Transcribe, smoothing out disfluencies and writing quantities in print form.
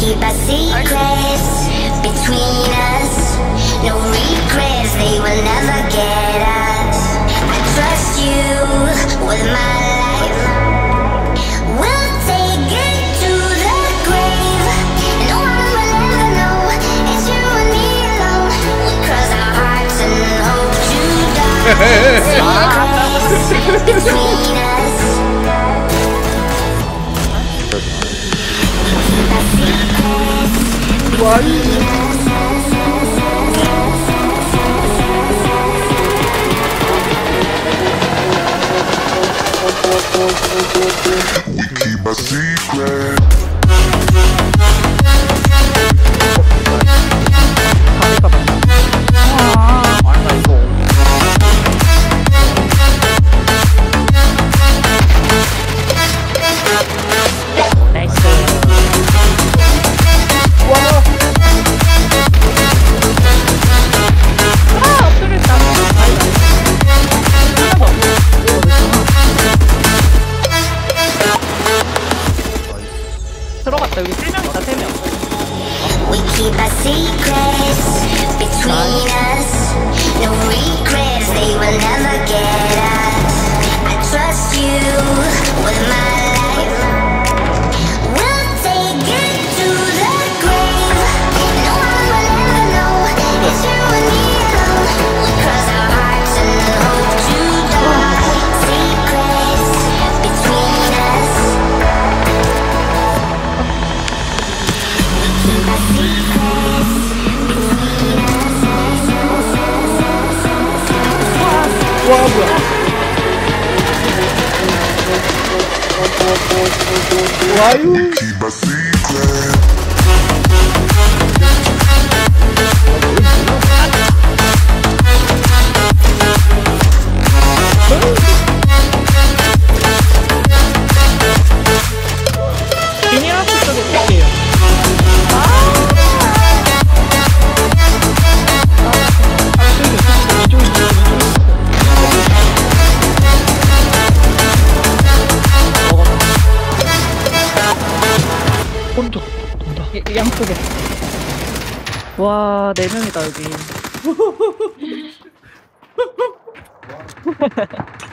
keep our secrets between us. No regrets, they will never get us. I trust you with my life. We'll take it to the grave. No one will ever know it's you and me alone. We cross our hearts and hope to die. Secrets between us. We keep a secret. 들어갔다. 여기 3명이다. 3명. We keep our secrets between us. No regrets, they will never get us. I trust you with my life. We'll take it to the grave. No one will ever know it's you and me alone. We cross our hearts and hope to die. Secrets between us. 와 뭐야? 와유. Keep a secret. 비닐하우스 쪽에 볼게요. 오른쪽 돈다. 양쪽에. 와, 4명이다, 여기.